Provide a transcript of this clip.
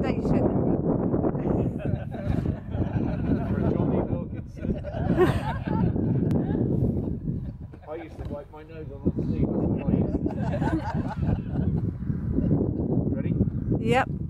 accommodation. For Johnny Wilkinson. I used to wipe my nose on the seat. That's what I used to do. Ready? Yep.